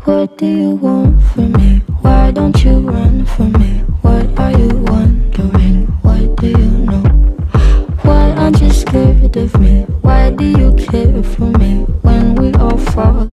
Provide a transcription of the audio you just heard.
What do you want from me? Why don't you run from me? What are you wondering? What do you know? Why aren't you scared of me? Why do you care for me when we all fall